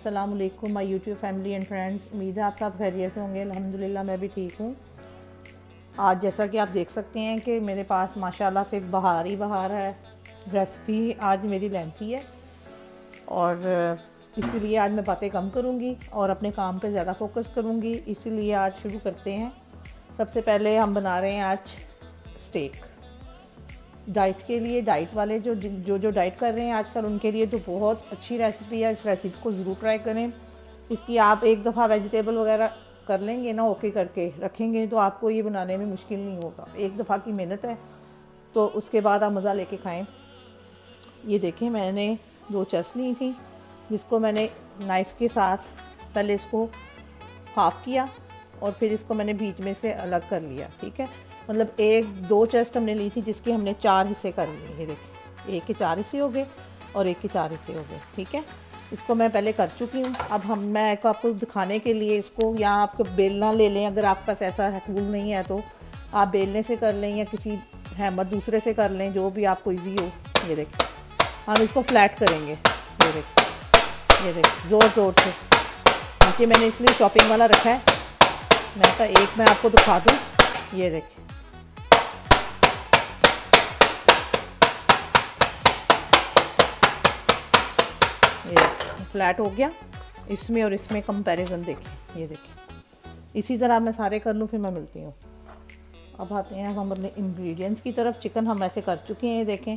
अस्सलाम वालेकुम my YouTube family and friends. उम्मीद है आप सब खैरियत से होंगे। अल्हम्दुलिल्लाह मैं भी ठीक हूँ। आज जैसा कि आप देख सकते हैं कि मेरे पास माशाल्लाह से बहार ही बहार है। रेसिपी आज मेरी लेंथी है और इसीलिए आज मैं बातें कम करूँगी और अपने काम पे ज़्यादा फोकस करूँगी। इसीलिए आज शुरू करते हैं। सबसे पहले हम बना रहे हैं आज स्टेक। डाइट के लिए, डाइट वाले जो डाइट कर रहे हैं आजकल, उनके लिए तो बहुत अच्छी रेसिपी है। इस रेसिपी को ज़रूर ट्राई करें। इसकी आप एक दफ़ा वेजिटेबल वगैरह कर लेंगे ना, ओके करके रखेंगे तो आपको ये बनाने में मुश्किल नहीं होगा। एक दफ़ा की मेहनत है तो उसके बाद आप मज़ा लेके खाएं। ये देखें, मैंने 2 चेस्ट ली थी जिसको मैंने नाइफ़ के साथ पहले इसको हाफ़ किया और फिर इसको मैंने बीच में से अलग कर लिया। ठीक है, मतलब 1-2 चेस्ट हमने ली थी जिसके हमने 4 हिस्से कर लिए। ये देखिए, 1 के 4 हिस्से हो गए और 1 के 4 हिस्से हो गए। ठीक है, इसको मैं पहले कर चुकी हूँ। अब मैं आपको दिखाने के लिए इसको, या आपको बेलना ले लें, अगर आपके पास ऐसा टूल नहीं है तो आप बेलने से कर लें या किसी हैमर दूसरे से कर लें, जो भी आपको ईजी हो। ये देखिए, हम इसको फ्लैट करेंगे। ये देखिए ज़ोर ज़ोर से। नीचे मैंने इसलिए चॉपिंग वाला रखा है, मैं कहा एक मैं आपको दिखा दूँ। ये देखिए, ये फ्लैट हो गया। इसमें और इसमें कंपैरिजन देखिए। ये देखिए, इसी तरह मैं सारे कर लूँ फिर मैं मिलती हूँ। अब आते हैं हम अपने इंग्रेडिएंट्स की तरफ। चिकन हम ऐसे कर चुके हैं, ये देखें।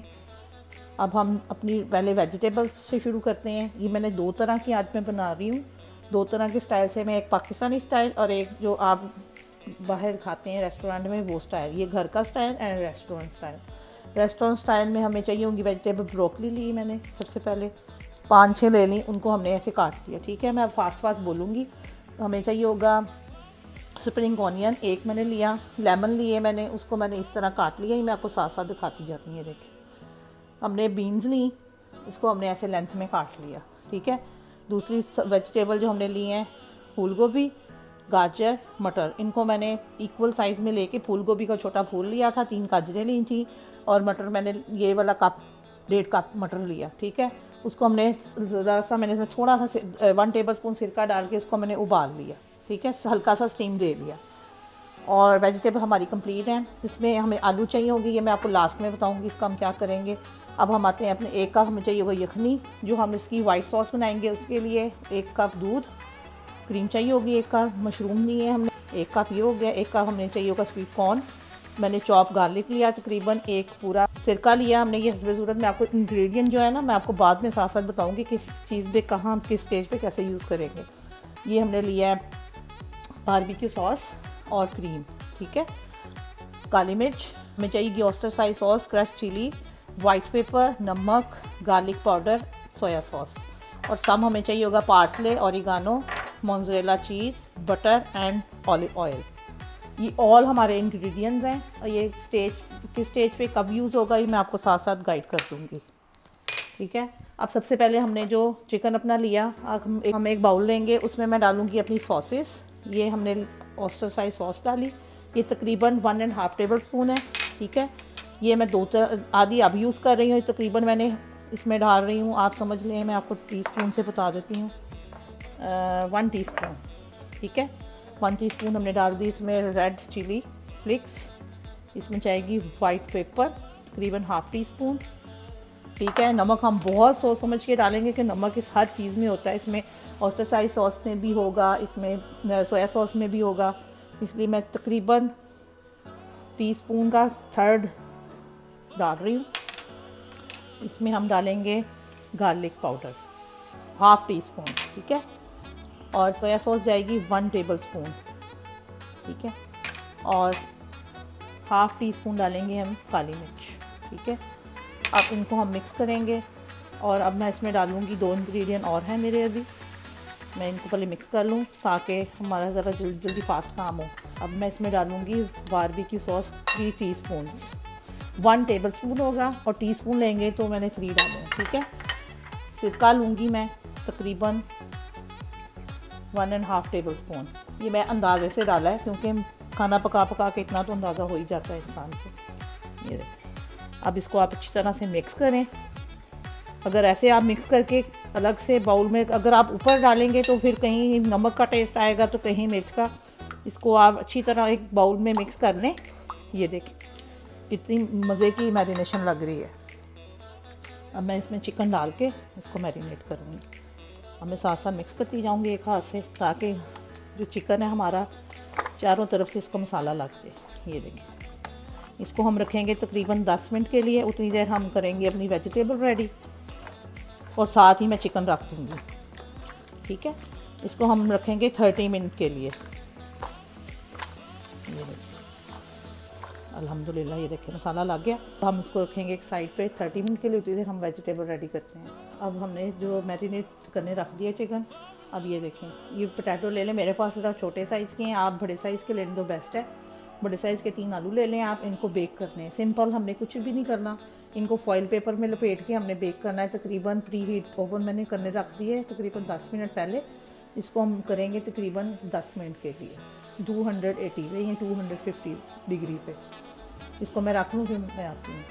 अब हम अपनी पहले वेजिटेबल्स से शुरू करते हैं। ये मैंने 2 तरह की आज मैं बना रही हूँ, 2 तरह के स्टाइल से। मैं एक पाकिस्तानी स्टाइल और एक जो आप बाहर खाते हैं रेस्टोरेंट में वो स्टाइल। ये घर का style and restaurant style. Restaurant style में हमें चाहिए होंगी वेजिटेबल। ब्रोकली ली मैंने, सबसे पहले 5-6 ले ली, उनको हमने ऐसे काट लिया। ठीक है, मैं अब फास्ट बोलूँगी। हमें चाहिए होगा स्प्रिंग ऑनियन, 1 मैंने लिया। लेमन लिए मैंने, उसको मैंने इस तरह काट लिया। ये मैं आपको साथ साथ दिखाती जाती हूँ। ये देखिए, हमने बीन्स ली, इसको हमने ऐसे लेंथ में काट लिया। ठीक है, दूसरी वेजिटेबल जो हमने ली हैं, फूल गोभी, गाजर, मटर, इनको मैंने इक्वल साइज़ में लेके, फूल गोभी का छोटा फूल लिया था, 3 गाजरें ली थी, और मटर मैंने ये वाला कप 1.5 कप मटर लिया। ठीक है, उसको हमने ज़रा सा, मैंने इसमें थोड़ा सा 1 टेबलस्पून सिरका डाल के इसको मैंने उबाल लिया। ठीक है, हल्का सा स्टीम दे लिया। और वेजिटेबल हमारी कंप्लीट हैं। इसमें हमें आलू चाहिए होगी, ये मैं आपको लास्ट में बताऊंगी इसका हम क्या करेंगे। अब हम आते हैं अपने 1 कप हमें चाहिए होगा यखनी, जो हम इसकी वाइट सॉस बनाएंगे। उसके लिए 1 कप दूध, क्रीम चाहिए होगी 1 कप, मशरूम लिए हमने 1 कप, ये हो गया। 1 कप हमने चाहिए होगा स्वीट कॉर्न, मैंने चॉप गार्लिक लिया तकरीबन 1 पूरा, सिरका लिया हमने। ये हस्बे ज़रूरत में आपको इंग्रेडिएंट जो है ना, मैं आपको बाद में साथ साथ बताऊंगी किस चीज़ पे कहाँ किस स्टेज पे कैसे यूज़ करेंगे। ये हमने लिया है बारबेक्यू सॉस और क्रीम। ठीक है, काली मिर्च हमें चाहिए, oyster size sauce, crush chilli, white pepper, नमक, गार्लिक पाउडर, सोया सॉस, और सम हमें चाहिए होगा parsley, oregano, mozzarella cheese, butter and olive oil. ये ऑल हमारे इंग्रेडिएंट्स हैं। और ये किस स्टेज पे कब यूज़ होगा ये मैं आपको साथ साथ गाइड कर दूँगी। ठीक है, अब सबसे पहले हमने जो चिकन अपना लिया, हम एक बाउल लेंगे, उसमें मैं डालूँगी अपनी सॉसेस। ये हमने ऑयस्टर साइज सॉस डाली, ये तकरीबन 1.5 टेबलस्पून है। ठीक है, ये मैं आधी अब यूज़ कर रही हूँ, तकरीबन मैंने इसमें डाल रही हूँ, आप समझ लें, मैं आपको टीस्पून से बता देती हूँ, 1 टीस्पून। ठीक है, 1 टीस्पून हमने डाल दी इसमें रेड चिली फ्लिक्स। इसमें जाएगी वाइट पेपर तकरीबन 1/2 टीस्पून। ठीक है, नमक हम बहुत सोच समझ के डालेंगे कि नमक इस हर चीज़ में होता है। इसमें ऑयस्टर साइज सॉस में भी होगा, इसमें सोया सॉस में भी होगा, इसलिए मैं तकरीबन टीस्पून का 1/3 डाल रही हूँ। इसमें हम डालेंगे गार्लिक पाउडर 1/2 टीस्पून। ठीक है, और सोया सॉस जाएगी 1 टेबलस्पून। ठीक है, और 1/2 टीस्पून डालेंगे हम काली मिर्च। ठीक है, अब इनको हम मिक्स करेंगे। और अब मैं इसमें डालूँगी 2 इंग्रेडिएंट और हैं मेरे अभी, मैं इनको पहले मिक्स कर लूँ ताकि हमारा ज़रा जल्दी फास्ट काम हो। अब मैं इसमें डालूँगी बारबेक्यू सॉस 3 टीस्पून, 1 टेबलस्पून होगा, और टीस्पून लेंगे तो मैंने 3 डाले। ठीक है, सिरका लूँगी मैं तकरीबन 1.5 टेबलस्पून। ये मैं अंदाजे से डाला है क्योंकि खाना पका के इतना तो अंदाज़ा हो ही जाता है इंसान को। ये देखिए, अब इसको आप अच्छी तरह से मिक्स करें। अगर ऐसे आप मिक्स करके अलग से बाउल में अगर आप ऊपर डालेंगे तो फिर कहीं नमक का टेस्ट आएगा तो कहीं मिर्च का। इसको आप अच्छी तरह एक बाउल में मिक्स कर लें। ये देखें कितनी मज़े की मैरिनेशन लग रही है। अब मैं इसमें चिकन डाल के इसको मैरिनेट करूँगी। अब मैं साथ साथ मिक्स करती जाऊँगी एक हाथ से, ताकि जो चिकन है हमारा चारों तरफ से इसको मसाला लग जाए। ये देखें, इसको हम रखेंगे तकरीबन 10 मिनट के लिए। उतनी देर हम करेंगे अपनी वेजिटेबल रेडी और साथ ही मैं चिकन रख दूँगी। ठीक है, इसको हम रखेंगे 30 मिनट के लिए। ये देखिए अल्हम्दुलिल्लाह, ये देखिए मसाला लग गया। हम इसको रखेंगे एक साइड पे 30 मिनट के लिए। उतनी देर हम वेजिटेबल रेडी करते हैं। अब हमने जो मैरिनेट करने रख दिया चिकन, अब ये देखें, ये पोटैटो ले लें। मेरे पास ज़रा छोटे साइज़ के हैं, आप बड़े साइज़ के लें तो बेस्ट है। बड़े साइज़ के 3 आलू ले लें आप। इनको बेक करने हैं सिंपल, हमने कुछ भी नहीं करना। इनको फॉइल पेपर में लपेट के हमने बेक करना है। तकरीबन प्री हीट ओवन मैंने करने रख दिए तकरीबन 10 मिनट पहले। इसको हम करेंगे तकरीबन 10 मिनट के लिए 280 पे या 250 डिग्री पे। इसको मैं रख लूँ, फिर मैं आती हूँ।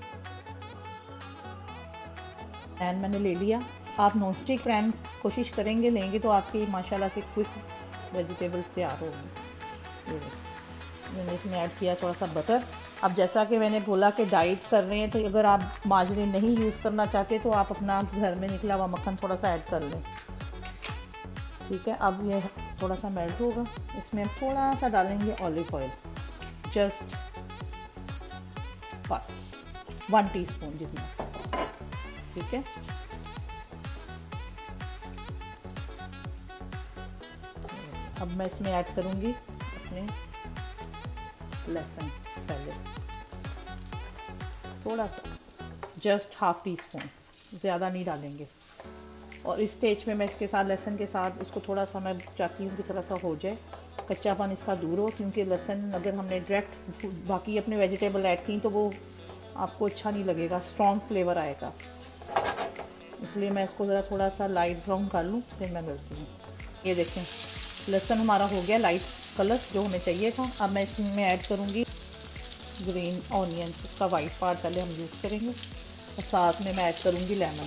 पैन मैंने ले लिया। आप नॉन स्टिक पैन कोशिश करेंगे लेंगे तो आपकी माशाल्लाह से क्विक वेजिटेबल तैयार होगी। ये मैंने इसमें ऐड किया थोड़ा सा बटर। अब जैसा कि मैंने बोला कि डाइट कर रहे हैं, तो अगर आप मार्जरीन नहीं यूज़ करना चाहते तो आप अपना घर में निकला हुआ मक्खन थोड़ा सा ऐड कर लें। ठीक है, अब ये थोड़ा सा मेल्ट होगा। इसमें थोड़ा सा डालेंगे ऑलिव ऑयल, जस्ट बस 1 टीस्पून जितना। ठीक है, अब मैं इसमें ऐड करूँगी अपने लहसुन। पहले थोड़ा सा, जस्ट ½ टीस्पून, ज़्यादा नहीं डालेंगे। और इस स्टेज में मैं इसके साथ लहसुन के साथ इसको थोड़ा सा मैं चाहती हूँ कि थोड़ा सा हो जाए, कच्चापन इसका दूर हो। क्योंकि लहसुन अगर हमने डायरेक्ट बाकी अपने वेजिटेबल ऐड की तो वो आपको अच्छा नहीं लगेगा, स्ट्रॉन्ग फ्लेवर आएगा। इसलिए मैं इसको ज़रा थोड़ा सा लाइट ब्राउन कर लूँ, फिर मैं मिलती हूँ। ये देखें लहसुन हमारा हो गया लाइट कलर जो हमें चाहिए था। अब मैं इसमें ऐड करूँगी ग्रीन ऑनियन। इसका वाइट पार्ट पहले हम यूज़ करेंगे और साथ में मैं ऐड करूँगी लेमन।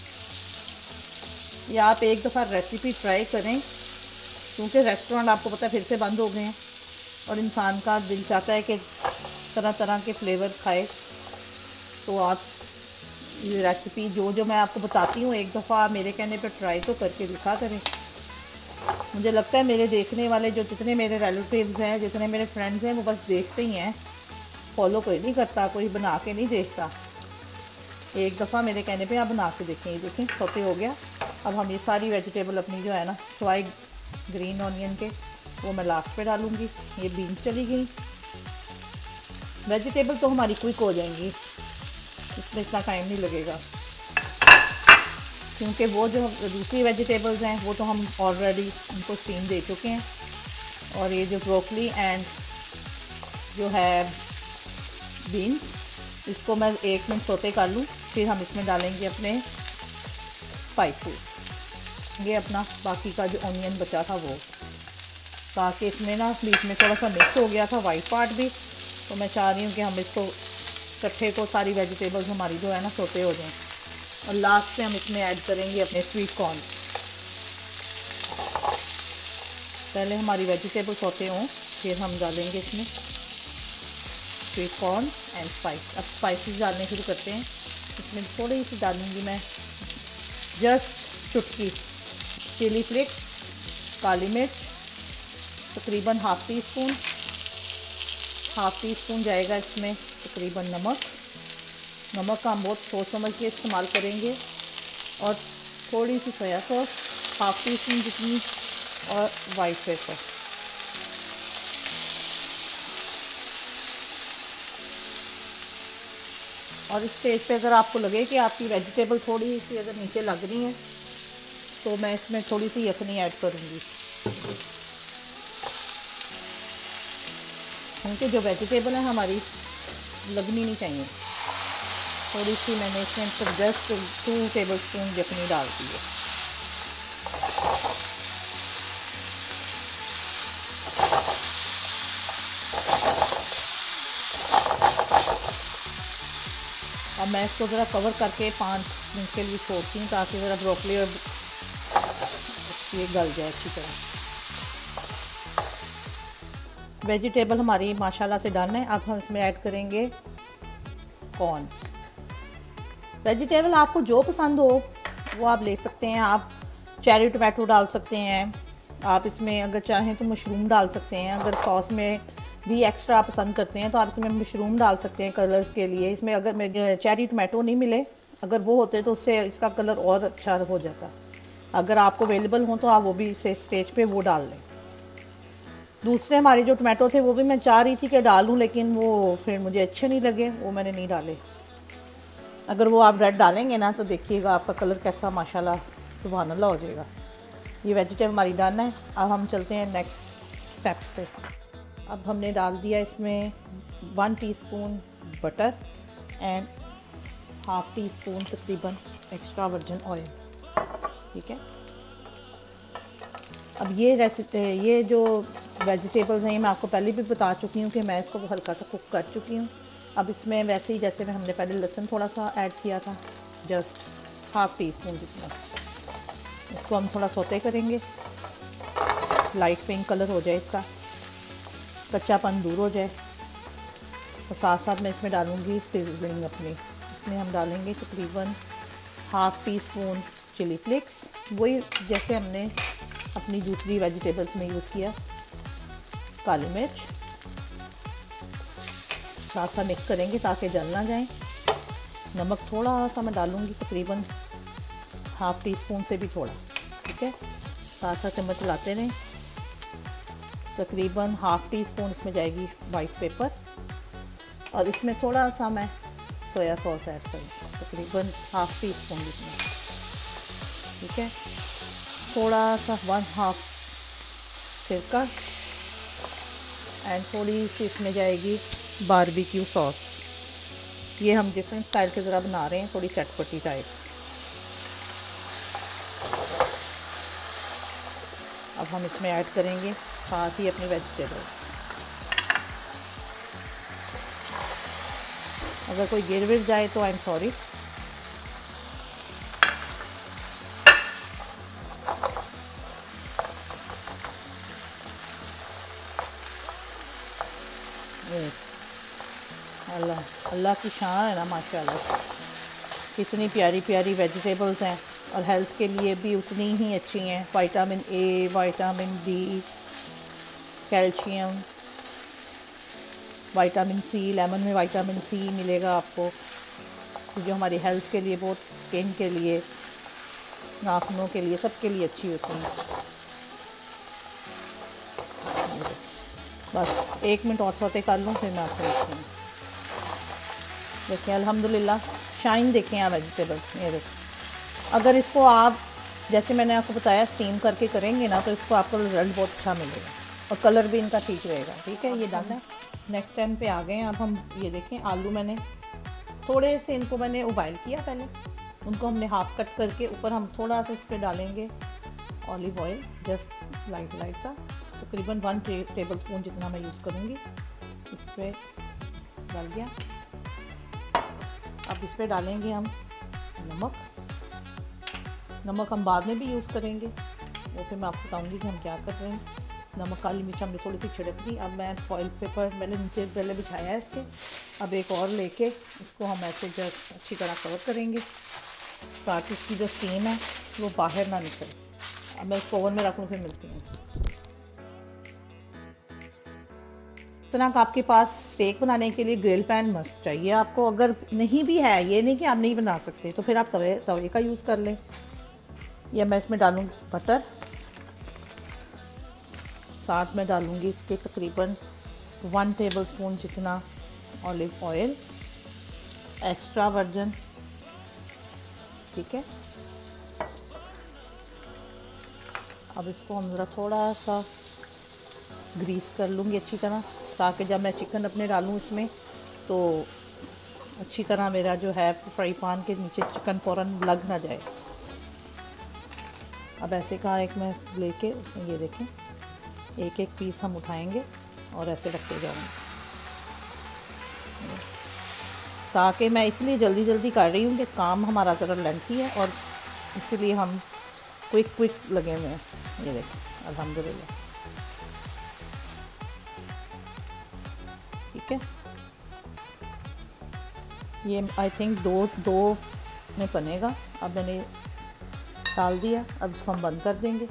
ये आप एक दफ़ा रेसिपी ट्राई करें, क्योंकि रेस्टोरेंट आपको पता है फिर से बंद हो गए हैं और इंसान का दिल चाहता है कि तरह तरह के फ्लेवर खाए। तो आप ये रेसिपी जो मैं आपको बताती हूँ एक दफ़ा मेरे कहने पर ट्राई तो करके दिखा करें। मुझे लगता है मेरे देखने वाले जो जितने मेरे रिलेटिव्स हैं, जितने मेरे फ्रेंड्स हैं, वो बस देखते ही हैं, फॉलो कोई नहीं करता, कोई बना के नहीं देखता। एक दफ़ा मेरे कहने पे आप बना के देखें। ये देखें सौते हो गया। अब हम ये सारी वेजिटेबल अपनी जो है ना सिवाय ग्रीन ऑनियन के वो मैं लास्ट पे डालूँगी। ये बीन्स चली गई। वेजिटेबल तो हमारी क्विक हो जाएंगी, इसमें इतना टाइम नहीं लगेगा, क्योंकि वो जो दूसरी वेजिटेबल्स हैं वो तो हम ऑलरेडी उनको स्टीम दे चुके हैं। और ये जो ब्रोकली एंड जो है बीन्स, इसको मैं 1 मिनट सोते कर लूँ, फिर हम इसमें डालेंगे अपने स्पाइसेस। ये अपना बाकी का जो ऑनियन बचा था वो, ताकि इसमें ना बीच में थोड़ा सा मिक्स हो गया था वाइट पार्ट भी। तो मैं चाह रही हूँ कि हम इसको इकट्ठे को सारी वेजिटेबल्स हमारी जो है ना सोते हो जाएँ। और लास्ट में हम इसमें ऐड करेंगे अपने स्वीट कॉर्न। पहले हमारी वेजिटेबल सोते हों, फिर हम डालेंगे इसमें स्वीट कॉर्न एंड स्पाइस। अब स्पाइसेस डालने शुरू करते हैं। इसमें थोड़ी सी डालूंगी मैं जस्ट चुटकी चिली फ्लेक्स, काली मिर्च तकरीबन ½ टीस्पून, ½ टीस्पून जाएगा इसमें तकरीबन नमक का हम बहुत सोच समझ के इस्तेमाल करेंगे। और थोड़ी सी सोया सॉस ½ टीस्पून जितनी, और वाइट पेपर। और इस स्टेज पे अगर आपको लगे कि आपकी वेजिटेबल थोड़ी सी अगर नीचे लग रही हैं तो मैं इसमें थोड़ी सी यखनी ऐड करूँगी, क्योंकि जो वेजिटेबल है हमारी लगनी नहीं चाहिए। थोड़ी सी मैंने इसमें जस्ट 2 टेबलस्पून यखनी डाल दी है। अब मैं इसको ज़रा कवर करके 5 मिनट के लिए छोड़ती हूँ ताकि ज़रा ब्रोकली और ये गल जाए अच्छी तरह। वेजिटेबल हमारी माशाल्लाह से डन है। अब हम इसमें ऐड करेंगे कॉर्न्स। वेजिटेबल आपको जो पसंद हो वो आप ले सकते हैं। आप चेरी टोमेटो डाल सकते हैं, आप इसमें अगर चाहें तो मशरूम डाल सकते हैं। अगर सॉस में भी एक्स्ट्रा पसंद करते हैं तो आप इसमें मशरूम डाल सकते हैं कलर्स के लिए। इसमें अगर चेरी टोमेटो नहीं मिले, अगर वो होते तो उससे इसका कलर और अच्छा हो जाता। अगर आपको अवेलेबल हो तो आप वो भी इसे स्टेज पे वो डाल लें। दूसरे हमारे जो टोमेटो थे वो भी मैं चाह रही थी कि डालूं, लेकिन वो फिर मुझे अच्छे नहीं लगे, वो मैंने नहीं डाले। अगर वो आप रेड डालेंगे ना तो देखिएगा आपका कलर कैसा माशाल्लाह सुभान अल्लाह हो जाएगा। ये वेजिटेबल हमारी डन है। अब हम चलते हैं नेक्स्ट स्टेप पे। अब हमने डाल दिया इसमें 1 teaspoon butter and half teaspoon तकरीबन एक्स्ट्रा वर्जिन ऑयल। ठीक है, अब ये जो वेजिटेबल्स हैं मैं आपको पहले भी बता चुकी हूँ कि मैं इसको हल्का सा कुक कर चुकी हूँ। अब इसमें वैसे ही जैसे में हमने पहले लहसुन थोड़ा सा ऐड किया था, जस्ट हाफ टी स्पून जितना, इसको हम थोड़ा सौते करेंगे, लाइट पिंक कलर हो जाए, इसका कच्चापन दूर हो जाए। और साथ साथ मैं इसमें डालूँगी सीजनिंग अपनी। इसमें हम डालेंगे तकरीबन half teaspoon chilli flakes, वही जैसे हमने अपनी दूसरी वेजिटेबल्स में यूज़ किया। काली मिर्च साथ साथ मिक्स करेंगे ताकि जल ना जाए। नमक थोड़ा सा मैं डालूँगी, तकरीबन हाफ टी स्पून से भी थोड़ा। ठीक है, साथ साथ चम्मच चलाते रहें। तकरीबन हाफ टी स्पून इसमें जाएगी वाइट पेपर, और इसमें थोड़ा सा मैं सोया सॉस ऐड करूँगी, तकरीबन हाफ टी स्पून जितना। ठीक है, थोड़ा सा 1/2 सिरका एंड थोड़ी सी इसमें जाएगी बारबेक्यू सॉस। ये हम डिफरेंट स्टाइल के ज़रा बना रहे हैं, थोड़ी चटपटी टाइप। अब हम इसमें ऐड करेंगे साथ ही अपनी वेजिटेबल। अगर कोई गिर विर जाए तो आई एम सॉरी। अल्लाह अल्लाह की शान है ना माशाल्लाह, कितनी प्यारी प्यारी वेजिटेबल्स हैं और हेल्थ के लिए भी उतनी ही अच्छी हैं। Vitamin A, vitamin B, calcium, vitamin C, lemon में विटामिन सी मिलेगा आपको, जो हमारी हेल्थ के लिए बहुत, स्किन के लिए, नाखूनों के लिए, सब के लिए अच्छी होती हैं। बस 1 मिनट और सौते कर लूँ फिर मैं आपको देखती हूँ। देखिए अल्हम्दुलिल्लाह शाइन देखें आप वेजिटेबल्स। ये देखिए, अगर इसको आप जैसे मैंने आपको बताया स्टीम करके करेंगे ना तो इसको आपको रिजल्ट बहुत अच्छा मिलेगा और कलर भी इनका ठीक रहेगा। ठीक है, ये डन है। नेक्स्ट टाइम पे आ गए हैं। अब हम ये देखें, आलू मैंने थोड़े से इनको मैंने उबाइल किया पहले, उनको हमने हाफ कट करके ऊपर हम थोड़ा सा इस पर डालेंगे olive oil, just light light सा, तकरीबन 1 टेबल स्पून जितना मैं यूज़ करूँगी। इस पर डाल दिया। अब इस पर डालेंगे हम नमक। नमक हम बाद में भी यूज़ करेंगे, वो फिर मैं आपको बताऊँगी कि हम क्या कर रहे हैं। नमक, काली मिर्च हमने थोड़ी सी छिड़क दी। अब मैं फॉइल पेपर मैंने नीचे पहले बिछाया है इसके, अब एक और लेके इसको हम ऐसे जस्ट अच्छी तरह कवर करेंगे ताकि इसकी जो स्टीम है वो बाहर ना निकले। अब मैं इसको ओवन में रख लूँ, फिर मिलती हूँ। इस तरह का आपके पास स्टेक बनाने के लिए ग्रिल पैन मस्ट चाहिए आपको। अगर नहीं भी है, ये नहीं कि आप नहीं बना सकते, तो फिर आप तवे का यूज़ कर लें। या मैं इसमें डालूँ बटर, साथ में डालूँगी इसके तकरीबन 1 टेबल स्पून जितना ऑलिव ऑयल, एक्स्ट्रा वर्जिन। ठीक है, अब इसको हम ज़रा थोड़ा सा ग्रीस कर लूँगी अच्छी तरह, ताकि जब मैं चिकन अपने डालूँ इसमें तो अच्छी तरह मेरा जो है फ्राई पैन के नीचे चिकन फ़ौरन लग ना जाए। अब ऐसे का एक मैं लेके उसमें ये देखें, एक एक पीस हम उठाएंगे और ऐसे रखते जाएंगे। ताकि मैं इसलिए जल्दी जल्दी कर रही हूँ कि काम हमारा ज़रा लेंथी है और इसलिए हम क्विक लगे हुए हैं। ये देखें अल्हम्दुलिल्लाह, ठीक है। ये आई थिंक दो में बनेगा। अब मैंने डाल दिया, अब इसको हम बंद कर देंगे।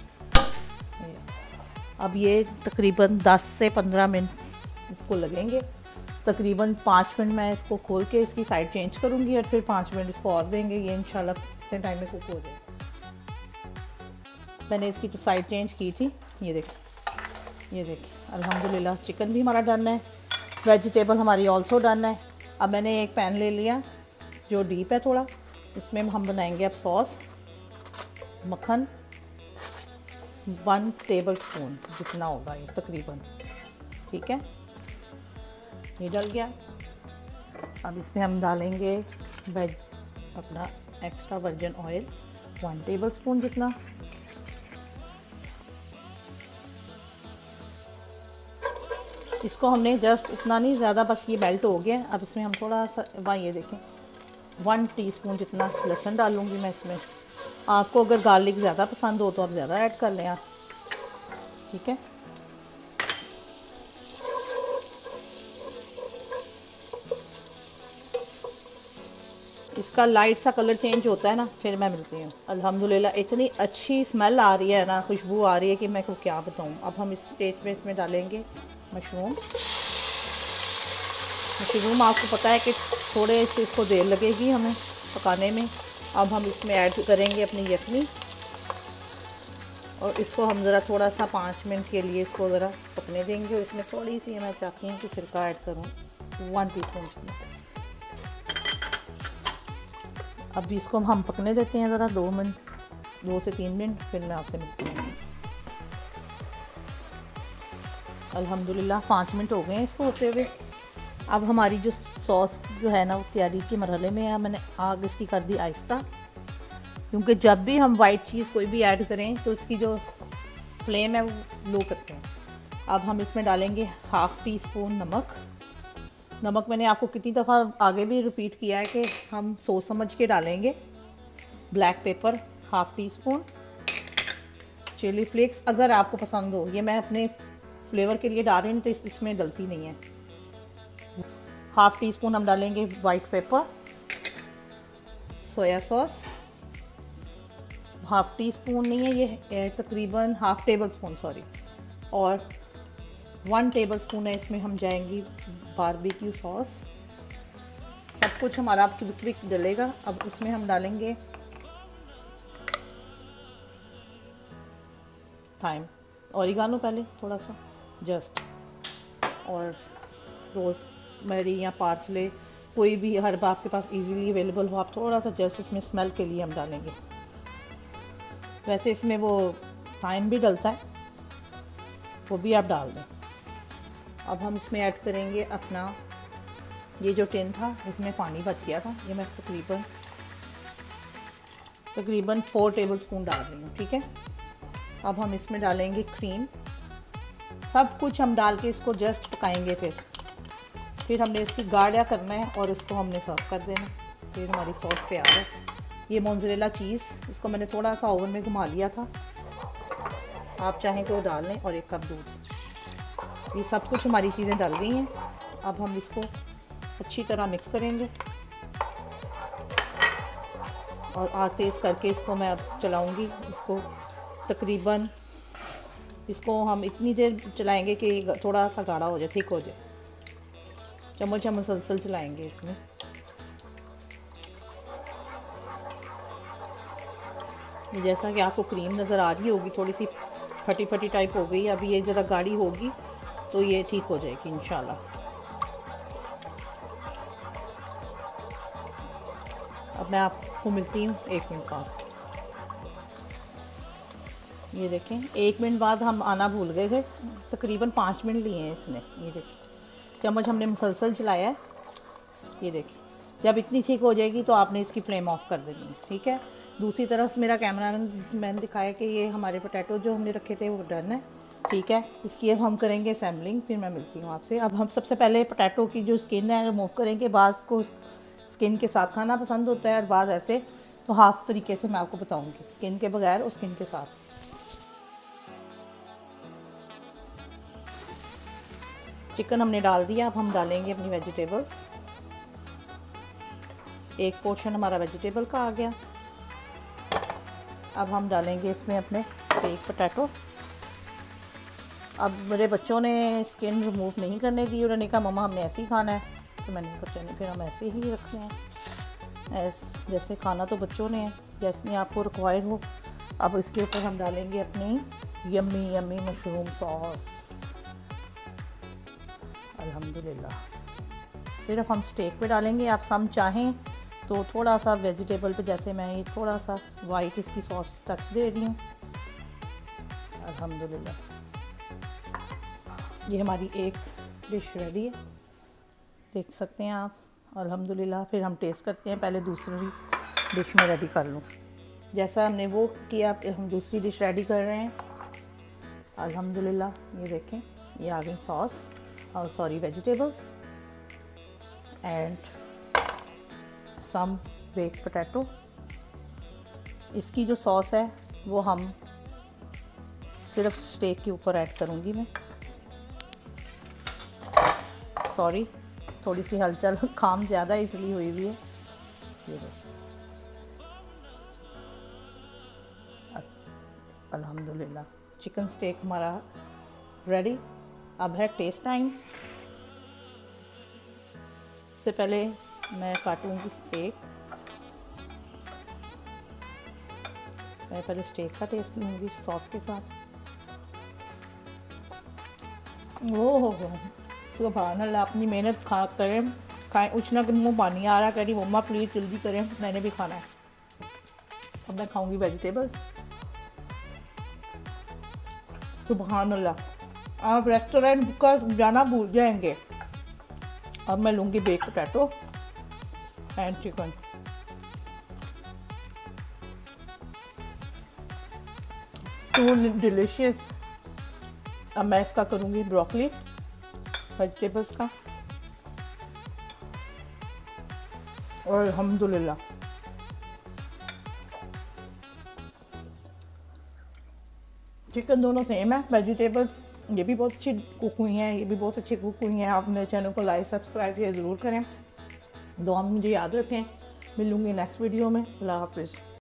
अब ये तकरीबन 10 से 15 मिनट इसको लगेंगे। तकरीबन 5 मिनट मैं इसको खोल के इसकी साइड चेंज करूँगी और फिर 5 मिनट इसको और देंगे। ये इंशाल्लाह इतने टाइम में कुक हो जाएगा। मैंने इसकी तो साइड चेंज की थी। ये देखिए अल्हम्दुलिल्लाह चिकन भी हमारा डन है, वेजिटेबल हमारी ऑल्सो डन है। अब मैंने एक पैन ले लिया जो डीप है थोड़ा, इसमें हम बनाएंगे अब सॉस। मक्खन 1 टेबल स्पून जितना होगा ये तकरीबन, ठीक है। ये डल गया। अब इसमें हम डालेंगे अपना extra virgin oil 1 tablespoon जितना। इसको हमने जस्ट इतना नहीं ज़्यादा, बस ये मेल्ट हो गया। अब इसमें हम थोड़ा सा वहाँ ये देखें 1 टीस्पून जितना लहसुन डालूँगी मैं इसमें। आपको अगर गार्लिक ज़्यादा पसंद हो तो आप ज़्यादा ऐड कर लें आप, ठीक है। इसका लाइट सा कलर चेंज होता है ना, फिर मैं मिलती हूँ। अल्हम्दुलिल्लाह इतनी अच्छी स्मेल आ रही है ना, खुशबू आ रही है कि मैं को क्या बताऊँ। अब हम इस स्टेज पे इसमें डालेंगे मशरूम। आपको पता है कि थोड़े से इसको देर लगेगी हमें पकाने में। अब हम इसमें ऐड करेंगे अपनी यखनी और इसको हम ज़रा थोड़ा सा 5 मिनट के लिए इसको ज़रा पकने देंगे। और इसमें थोड़ी सी मैं चाहती हूँ कि सिरका ऐड करूँ 1 टीस्पून। अब इसको हम पकने देते हैं ज़रा 2 से 3 मिनट, फिर मैं आपसे मिलती हूँ। अल्हम्दुलिल्लाह 5 मिनट हो गए हैं इसको होते हुए। अब हमारी जो सॉस जो है ना वो तैयारी के मरहले में है। मैंने आग इसकी कर दी आहिस्ता, क्योंकि जब भी हम वाइट चीज़ कोई भी ऐड करें तो इसकी जो फ्लेम है वो लो करते हैं। अब हम इसमें डालेंगे 1/2 टीस्पून नमक। नमक मैंने आपको कितनी दफ़ा आगे भी रिपीट किया है कि हम सोच समझ के डालेंगे। Black pepper 1/2 teaspoon. Chilli flakes अगर आपको पसंद हो, ये मैं अपने फ्लेवर के लिए डाल रही हूँ तो इसमें गलती नहीं है। 1/2 टीस्पून हम डालेंगे white pepper. Soy sauce 1/2 teaspoon नहीं है, ये तकरीबन 1/2 टेबल स्पून सॉरी। और 1 टेबल स्पून है इसमें हम जाएंगी बारबेक्यू सॉस। सब कुछ हमारा क्विक डलेगा। अब उसमें हम डालेंगे थाइम, ऑरिगानो पहले थोड़ा सा जस्ट, और रोज़मेरी या पार्सले कोई भी हर्ब आपके पास इजीली अवेलेबल हो, आप थोड़ा सा जस्ट इसमें स्मेल के लिए हम डालेंगे। वैसे इसमें वो थाइम भी डलता है, वो भी आप डाल दें। अब हम इसमें ऐड करेंगे अपना ये जो टिन था, इसमें पानी बच गया था, ये मैं तकरीबन 4 टेबल स्पून डाल रही हूँ, ठीक है। अब हम इसमें डालेंगे क्रीम। सब कुछ हम डाल के इसको जस्ट पकाएंगे। फिर हमने इसकी गाढ़ा करना है और इसको हमने सर्व कर देना। फिर हमारी सॉस तैयार है। ये मोज़रेला चीज़, इसको मैंने थोड़ा सा ओवन में घुमा लिया था, आप चाहें तो डाल लें, और 1 कप दूध। ये सब कुछ हमारी चीज़ें डल गई हैं। अब हम इसको अच्छी तरह मिक्स करेंगे और आग तेज़ करके इसको मैं अब चलाऊँगी। इसको तकरीबन इसको हम इतनी देर चलाएंगे कि थोड़ा सा गाढ़ा हो जाए, ठीक हो जाए। चम्मच हम मुसलसल चलाएंगे इसमें। ये जैसा कि आपको क्रीम नज़र आ रही होगी, थोड़ी सी फटी फटी टाइप हो गई। अभी ये ज़रा गाढ़ी होगी तो ये ठीक हो जाएगी इंशाल्लाह। अब मैं आपको मिलती हूँ 1 मिनट बाद। ये देखें 1 मिनट बाद हम आना भूल गए थे, तकरीबन 5 मिनट लिए हैं इसने। ये देखें चम्मच हमने मुसलसल चलाया है। ये देखिए जब इतनी ठीक हो जाएगी तो आपने इसकी फ्लेम ऑफ कर देनी है, ठीक है। दूसरी तरफ मेरा कैमरा मैन दिखाया कि ये हमारे पोटैटो जो हमने रखे थे वो डन है। ठीक है, इसकी अब हम करेंगे असेंबलिंग, फिर मैं मिलती हूँ आपसे। अब हम सबसे पहले पोटैटो की जो स्किन है रिमूव करेंगे। बाज़ को स्किन के साथ खाना पसंद होता है और बाज़ ऐसे, तो हाफ तरीके से मैं आपको बताऊँगी, स्किन के बगैर और स्किन के साथ। चिकन हमने डाल दिया, अब हम डालेंगे अपनी वेजिटेबल्स। एक पोर्शन हमारा वेजिटेबल का आ गया। अब हम डालेंगे इसमें अपने बेक पोटैटो। अब मेरे बच्चों ने स्किन रिमूव नहीं करने दी, उन्होंने कहा मम्मा हमने ऐसे ही खाना है, तो मैंने बच्चों ने फिर हम ऐसे ही रखते हैं, जैसे खाना तो बच्चों ने है, जैसे आपको रिक्वायर्ड हो। अब इसके ऊपर हम डालेंगे अपनी यम्मी यम्मी मशरूम सॉस। अल्हम्दुलिल्लाह। सिर्फ हम स्टेक पे डालेंगे, आप सम चाहें तो थोड़ा सा वेजिटेबल पे, जैसे मैं ये थोड़ा सा वाइट इसकी सॉस टच दे रही हूँ। अल्हम्दुलिल्लाह, ये हमारी एक डिश रेडी है, देख सकते हैं आप। अल्हम्दुलिल्लाह, फिर हम टेस्ट करते हैं। पहले दूसरी डिश में रेडी कर लूँ। जैसा हमने वो किया, हम दूसरी डिश रेडी कर रहे हैं। अल्हम्दुलिल्लाह, ये देखें, ये आ गई सॉस और sorry vegetables and some bake potato. इसकी जो सॉस है वो हम सिर्फ स्टेक के ऊपर ऐड करूँगी मैं। सॉरी, थोड़ी सी हलचल काम ज़्यादा इसलिए हुई हुई है। ये अल्हम्दुलिल्लाह, चिकन स्टेक हमारा रेडी। अब है टेस्ट टाइम। सबसे पहले मैं काटूंगी स्टेक। मैं पहले स्टेक का टेस्ट लूँगी सॉस के साथ। ओह सुभान अल्लाह, अपनी मेहनत करें, खाएं। उछना के मुँह पानी आ रहा, कह रही मम्मा प्लीज़ जल्दी करें, मैंने भी खाना है। अब मैं खाऊंगी वेजिटेबल्स। सुभान अल्लाह, आप रेस्टोरेंट का जाना भूल जाएंगे। अब मैं लूँगी bake potato and chicken. Too delicious. अब मैं इसका करूँगी ब्रोकली वेजिटेबल्स का। और अल्हम्दुलिल्लाह, चिकन दोनों सेम है। वेजिटेबल ये भी बहुत अच्छी कुक हुई हैं, ये भी बहुत अच्छी कुक हुई हैं। आप मेरे चैनल को लाइक सब्सक्राइब ये ज़रूर करें। दुआ में मुझे याद रखें। मिलूँगी नेक्स्ट वीडियो में। अल्लाह हाफिज़।